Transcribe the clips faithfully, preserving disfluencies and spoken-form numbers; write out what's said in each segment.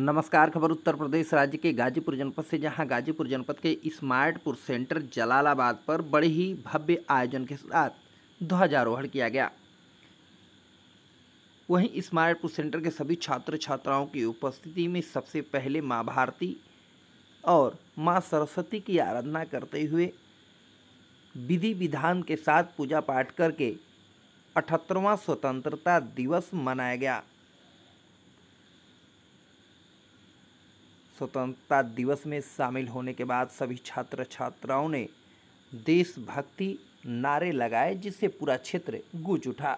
नमस्कार। खबर उत्तर प्रदेश राज्य के गाजीपुर जनपद से, जहां गाजीपुर जनपद के स्मार्टपुर सेंटर जलालाबाद पर बड़े ही भव्य आयोजन के साथ ध्वजारोहण किया गया। वहीं स्मार्टपुर सेंटर के सभी छात्र छात्राओं की उपस्थिति में सबसे पहले मां भारती और मां सरस्वती की आराधना करते हुए विधि विधान के साथ पूजा पाठ करके अठहत्तरवां स्वतंत्रता दिवस मनाया गया। स्वतंत्रता दिवस में शामिल होने के बाद सभी छात्र छात्राओं ने देशभक्ति नारे लगाए, जिससे पूरा क्षेत्र गूंज उठा।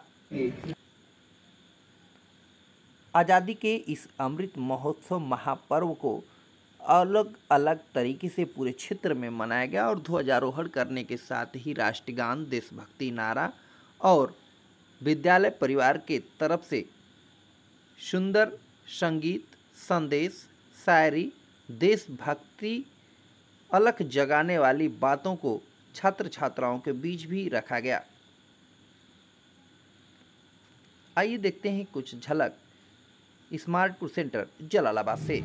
आज़ादी के इस अमृत महोत्सव महापर्व को अलग अलग तरीके से पूरे क्षेत्र में मनाया गया और ध्वजारोहण करने के साथ ही राष्ट्रगान, देशभक्ति नारा और विद्यालय परिवार के तरफ से सुंदर संगीत, संदेश, शायरी, देशभक्ति अलख जगाने वाली बातों को छात्र छात्राओं के बीच भी रखा गया। आइए देखते हैं कुछ झलक स्मार्टपुर सेंटर जलालाबाद से।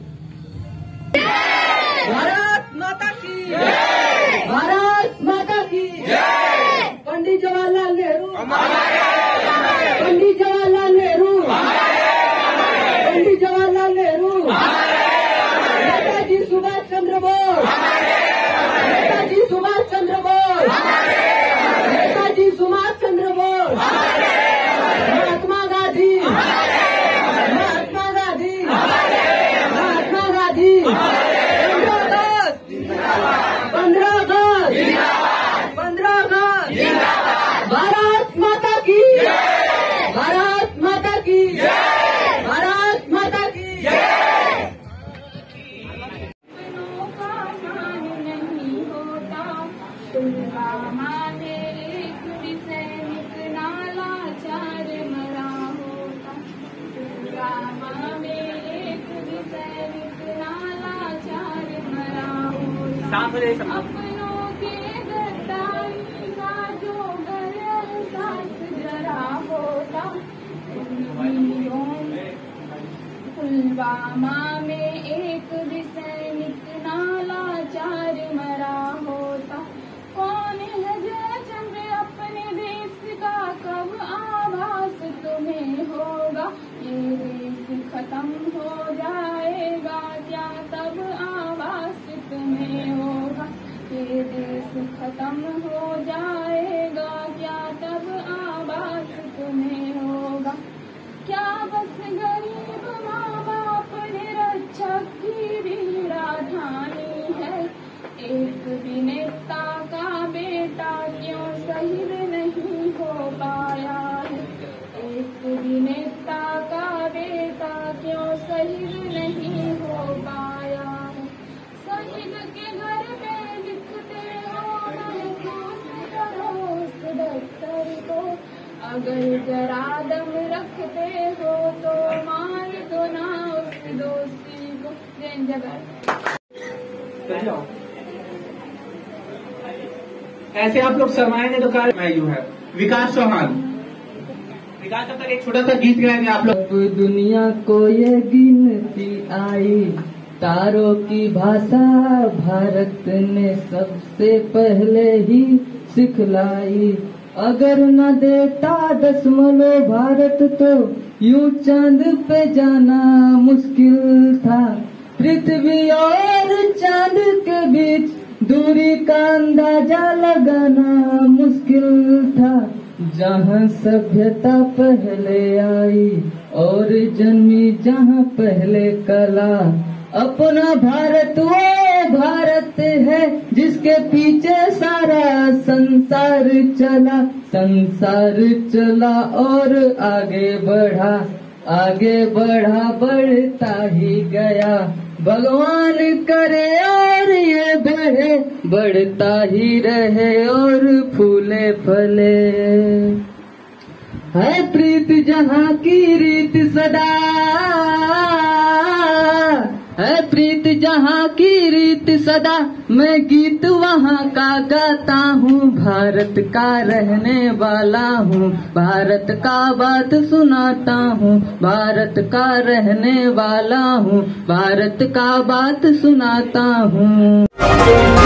भारत माता की जय, भारत माता की जय। पंडित जवाहरलाल नेहरू, पंडित जवाहरलाल नेहरू, पंडित जवाहरलाल नेहरू, नेताजी सुभाष चंद्र बोस, नेताजी सुभाष चंद्र बोस, नेताजी सुभाष चंद्र बोस, महात्मा गांधी, महात्मा गांधी, महात्मा गांधी। पंद्रह अगस्त, पंद्रह अगस्त, भारत माता की जय, भारत माता की जय, भारत माता की जय। पुलवामा में एक भी सैनिक नाला चार मरा होता, पुलवामा में एक भी सैनिक नाला चार मरा होता। अपनों के गद्दारी का जो गर एहसास जरा होता, पुलवामा में एक भी सैनिक नाला चार मरा होता। कौन है जयचंद्र अपने देश का, कब आभास तुम्हें होगा, ये देश खत्म हो जाएगा क्या, तब आभास तुम्हें होगा, ये देश खत्म हो जाएगा क्या, तब आभास तुम्हें होगा। क्या बस गरीब माँ बाप निरक्षक की भी राजधानी है, एक भी नेता का बेटा क्यों शहीद नहीं हो पाया है, एक भी नेता का बेटा क्यों शहीद नहीं हो पाया है। शहीद के घर में लिखते हो महसूस करो उस दफ्तर को, अगर जरा दम रखते हो तो मार दो ना उस दोषी को। जय जगत। ऐसे आप लोग शर्माएंगे तो कहा यू है विकास चौहान। विकास अब तक एक छोटा सा गीत गाएंगे आप लोग। अब दुनिया को ये गिनती आई, तारों की भाषा भारत ने सबसे पहले ही सिखलाई। अगर न देता दशमलव भारत तो यूं चांद पे जाना मुश्किल था। पृथ्वी और चांद के बीच दूरी का अंदाजा लगाना मुश्किल था। जहाँ सभ्यता पहले आई और जन्मी जहाँ पहले कला, अपना भारत वो भारत है जिसके पीछे सारा संसार चला, संसार चला और आगे बढ़ा, आगे बढ़ा बढ़ता ही गया। भगवान करे और ये बढ़े, बढ़ता ही रहे और फूले फले। है प्रीत जहाँ की रीत सदा, है प्रीत जहाँ की रीत सदा, मैं गीत वहाँ का गाता हूँ। भारत का रहने वाला हूँ, भारत का बात सुनाता हूँ। भारत का रहने वाला हूँ, भारत का बात सुनाता हूँ।